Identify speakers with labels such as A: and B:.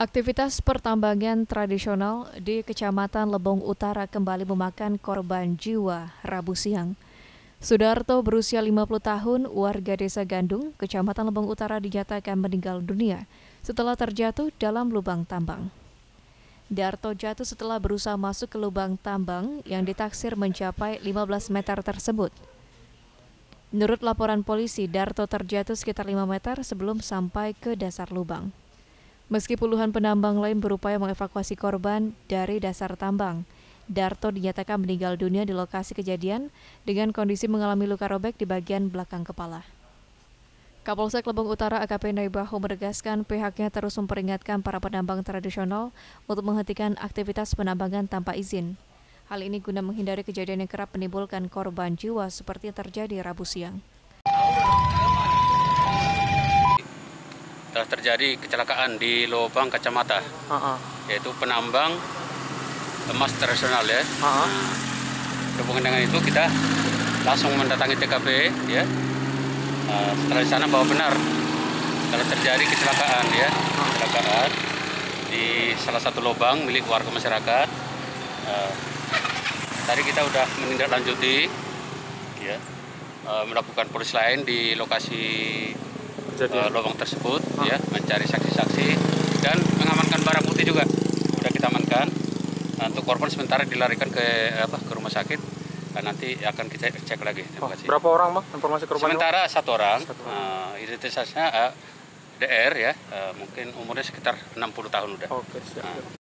A: Aktivitas pertambangan tradisional di Kecamatan Lebong Utara kembali memakan korban jiwa Rabu siang. Sudarto berusia 50 tahun, warga Desa Gandung, Kecamatan Lebong Utara dinyatakan meninggal dunia setelah terjatuh dalam lubang tambang. Darto jatuh setelah berusaha masuk ke lubang tambang yang ditaksir mencapai 15 meter tersebut. Menurut laporan polisi, Darto terjatuh sekitar 5 meter sebelum sampai ke dasar lubang. Meski puluhan penambang lain berupaya mengevakuasi korban dari dasar tambang, Darto dinyatakan meninggal dunia di lokasi kejadian dengan kondisi mengalami luka robek di bagian belakang kepala. Kapolsek Lebong Utara AKP Naibaho menegaskan pihaknya terus memperingatkan para penambang tradisional untuk menghentikan aktivitas penambangan tanpa izin. Hal ini guna menghindari kejadian yang kerap menimbulkan korban jiwa seperti yang terjadi Rabu siang.
B: Telah terjadi kecelakaan di Lobang Kacamata, yaitu penambang emas tradisional ya. Berhubungan dengan itu kita langsung mendatangi TKP ya. Setelah di sana bahwa benar telah terjadi kecelakaan ya, kecelakaan di salah satu lubang milik warga masyarakat. Tadi kita sudah menindaklanjuti ya, melakukan polis lain di lokasi lubang tersebut ya, mencari saksi-saksi dan mengamankan barang bukti juga sudah kita amankan. Untuk korban sementara dilarikan ke rumah sakit dan nanti akan kita cek lagi. Terima kasih.
C: Berapa orang, Bang? Informasi korban?
B: Sementara satu orang. Identitasnya DR ya, mungkin umurnya sekitar 60 tahun udah.
C: Oke, siap.